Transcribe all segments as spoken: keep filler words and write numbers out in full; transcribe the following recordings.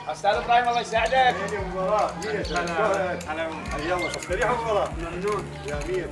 استاذ ابراهيم الله يساعدك. يا مباراة هلا هلا يلا استريح مباراة. ممنون يا امير.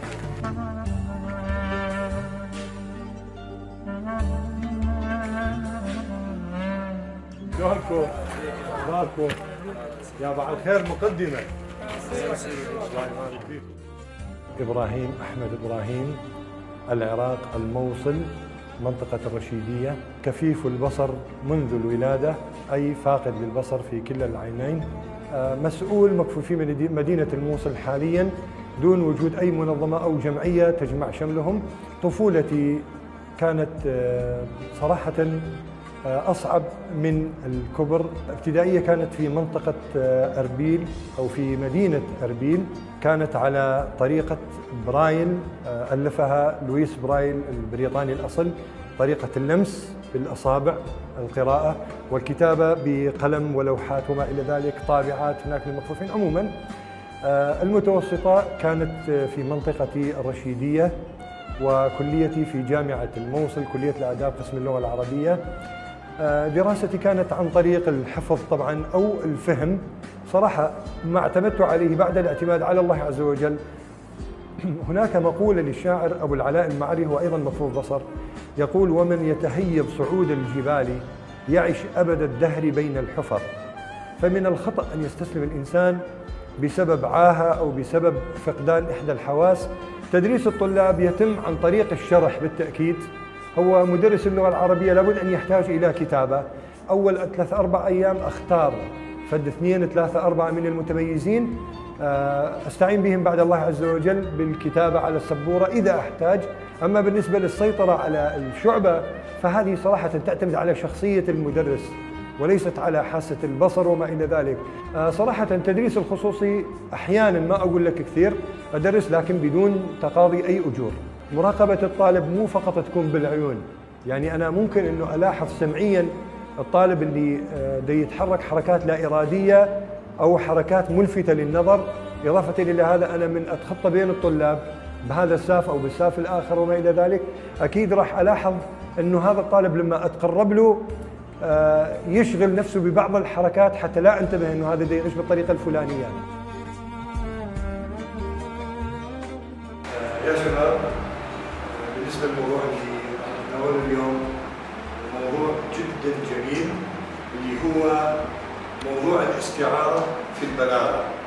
شلونكم؟ اخباركم؟ يا بعد خير مقدمة. الله يبارك فيكم. ابراهيم احمد ابراهيم، العراق، الموصل، منطقة الرشيدية، كفيف البصر منذ الولادة، أي فاقد للبصر في كلا العينين، مسؤول مكفوفي من مدينة الموصل حالياً دون وجود أي منظمة أو جمعية تجمع شملهم. طفولتي كانت صراحة أصعب من الكبر. ابتدائية كانت في منطقة أربيل أو في مدينة أربيل، كانت على طريقة برايل ألفها لويس برايل البريطاني الأصل، طريقة اللمس بالأصابع، القراءة والكتابة بقلم ولوحات وما إلى ذلك، طابعات هناك للمكفوفين. عموما المتوسطة كانت في منطقة الرشيدية، وكليتي في جامعة الموصل كلية الآداب قسم اللغة العربية. دراستي كانت عن طريق الحفظ طبعا أو الفهم، صراحة ما اعتمدت عليه بعد الاعتماد على الله عز وجل. هناك مقولة للشاعر أبو العلاء المعري، هو أيضا مكفوف بصر، يقول: ومن يتهيب صعود الجبال يعش أبد الدهر بين الحفر. فمن الخطأ أن يستسلم الإنسان بسبب عاهة أو بسبب فقدان إحدى الحواس. تدريس الطلاب يتم عن طريق الشرح بالتأكيد. هو مدرس اللغة العربية لابد أن يحتاج إلى كتابة. أول ثلاث أربع أيام أختار فد اثنين ثلاثة أربعة من المتميزين، أستعين بهم بعد الله عز وجل بالكتابة على السبورة إذا أحتاج. أما بالنسبة للسيطرة على الشعبة فهذه صراحة تعتمد على شخصية المدرس وليست على حاسة البصر وما إلى ذلك. صراحة تدريس الخصوصي أحيانا، ما أقول لك كثير، أدرس لكن بدون تقاضي أي أجور. مراقبة الطالب مو فقط تكون بالعيون، يعني أنا ممكن أنه ألاحظ سمعيا الطالب اللي دي يتحرك حركات لا إرادية أو حركات ملفتة للنظر. إضافة إلى هذا أنا من أتخطى بين الطلاب بهذا الساف أو بالساف الآخر وما إلى ذلك، أكيد راح ألاحظ أنه هذا الطالب لما أتقرب له يشغل نفسه ببعض الحركات حتى لا انتبه أنه هذا يعيش بالطريقة الفلانية. يا شباب، بالنسبة للموضوع اللي نتناوله اليوم، موضوع جدا جميل اللي هو موضوع الاستعارة في البلاغة.